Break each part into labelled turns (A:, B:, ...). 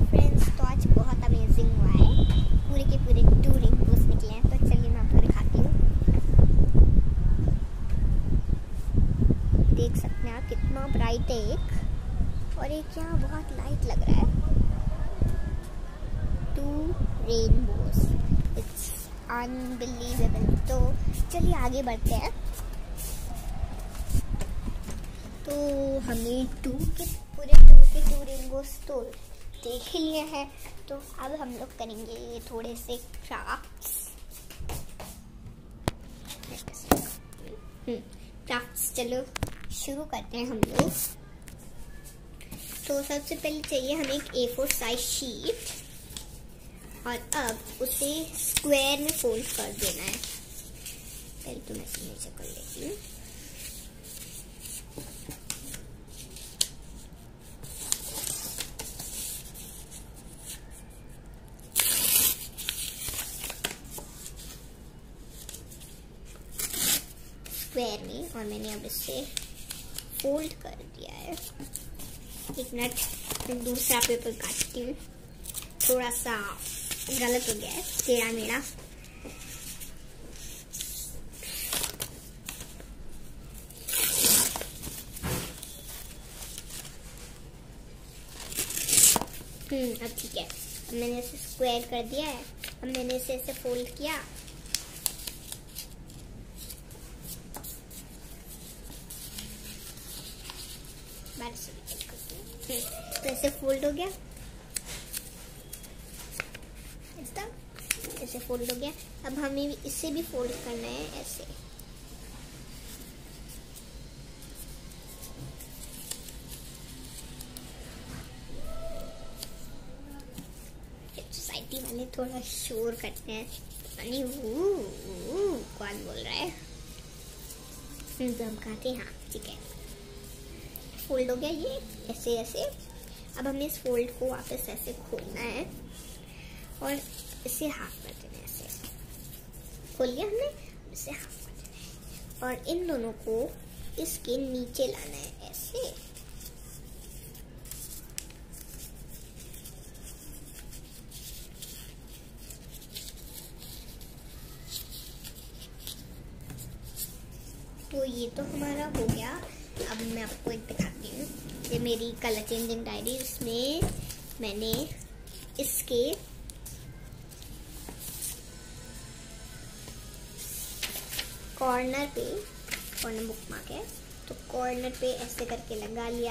A: Friends, तो आज बहुत अमेजिंग हुआ है। पूरे के पूरे 2 रेनबोस निकले हैं। तो चलिए मैं आपको दिखाती हूँ। देख सकते हैं आप कितना ब्राइट है एक, और एक यहाँ बहुत लाइट लग रहा है। 2 रेनबोस, इट्स अनबिलीवेबल। तो चलिए आगे बढ़ते हैं। तो हमें 2 के 2 रेनबोस तो देख ही लिए हैं। तो अब हम लोग करेंगे थोड़े से क्राफ्ट्स। चलो शुरू करते हैं हम लोग। तो सबसे पहले चाहिए हमें एक A4 साइज शीट, और अब उसे स्क्वायर में फोल्ड कर देना है। पहले तो मैं इसे नीचे कर लेती हूँ। स्क्वायर में, और मैंने अब इसे फोल्ड कर दिया है। एक मिनट, मैं दूसरा पेपर काटती हूँ। थोड़ा सा गलत हो गया है, टेढ़ा मेढ़ा। अब ठीक है। अब मैंने इसे स्क्वायर कर दिया है। अब मैंने इसे ऐसे फोल्ड किया। तो ऐसे फोल्ड हो गया। ऐसे फोल्ड हो गया। अब हमें इसे भी फोल्ड करना है ऐसे। सोसाइटी वाले थोड़ा शोर करते हैं, यानी कौन बोल रहा है। तो हम कहते हैं हाँ ठीक है। फोल्ड हो गया ये ऐसे ऐसे। अब हमें इस फोल्ड को वापस ऐसे खोलना है और इसे हाफ कर देना है। ऐसे खोल लिया हमने, इसे हाफ कर देना है और इन दोनों को इसके नीचे लाना है ऐसे। तो ये तो हमारा हो गया। अब मैं आपको एक दिखाती हूँ। ये मेरी कलर चेंजिंग डायरी, इसमें मैंने इसके कॉर्नर बुक मार्क है, तो कॉर्नर पे ऐसे करके लगा लिया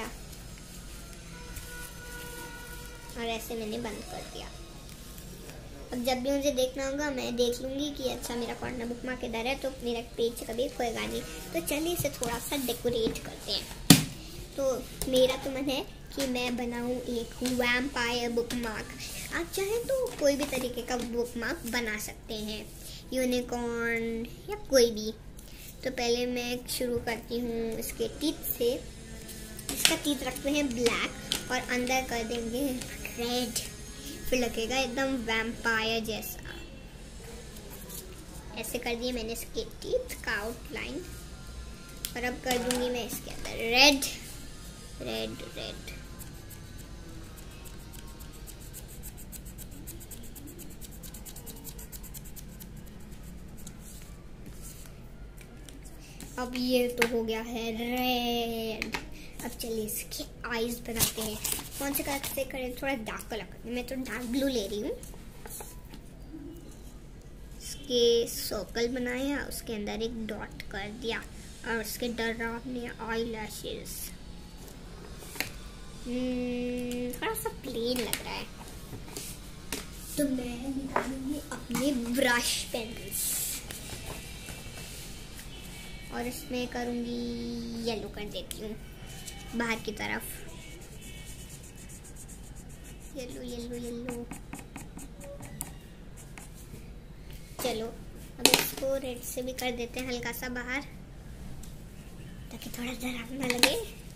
A: और ऐसे मैंने बंद कर दिया। अब जब भी मुझे देखना होगा मैं देख लूंगी कि अच्छा मेरा कॉर्नर बुक मार्क इधर है, तो मेरा पेज कभी खोएगा नहीं। तो चलिए इसे थोड़ा सा डेकोरेट करते हैं। तो मेरा तो मन है कि मैं बनाऊं एक वैम्पायर बुक मार्क। आप चाहें तो कोई भी तरीके का बुक मार्क बना सकते हैं, यूनिकॉर्न या कोई भी। तो पहले मैं शुरू करती हूँ इसके टीथ से। इसका टीथ रखते हैं ब्लैक और अंदर कर देंगे रेड, फिर लगेगा एकदम वैम्पायर जैसा। ऐसे कर दिए मैंने इसके टीथ का आउटलाइन, और अब कर दूंगी मैं इसके अंदर रेड रेड रेड। अब ये तो हो गया है रेड। अब चलिए इसके आईज बनाते हैं। कौन से कलर से करें? थोड़ा डार्क कलर करते हैं। मैं तो डार्क ब्लू ले रही हूँ। इसके सर्कल बनाया, उसके अंदर एक डॉट कर दिया, और उसके डरावने आई लैशेस। थोड़ा सा प्लेन लग रहा है, तो मैं निकालूंगी अपने ब्रश पेंस और इसमें करूंगी येलो कर देती हूँ बाहर की तरफ। Yellow yellow yellow. चलो अब इसको रेड से भी कर देते हैं हल्का सा बाहर, ताकि थोड़ा डरावना लगे।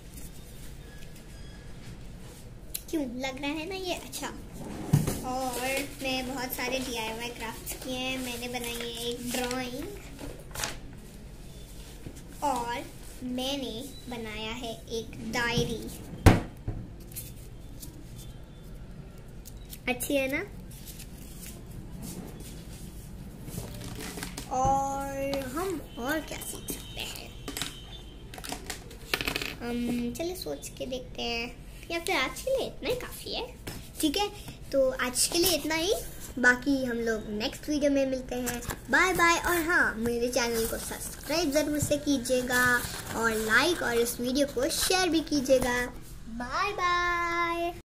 A: क्यों लग रहा है ना ये अच्छा। और मैं बहुत सारे DIY क्राफ्ट्स किए हैं। मैंने बनाई है एक ड्राइंग, और मैंने बनाया है एक डायरी। अच्छी है ना? और हम और क्या सीख सकते हैं? चलिए सोच के देखते हैं, या फिर आज के लिए इतना ही काफ़ी है। ठीक है, तो आज के लिए इतना ही, बाकी हम लोग नेक्स्ट वीडियो में मिलते हैं। Bye bye. और हाँ, मेरे चैनल को सब्सक्राइब ज़रूर से कीजिएगा और लाइक और इस वीडियो को शेयर भी कीजिएगा। Bye bye.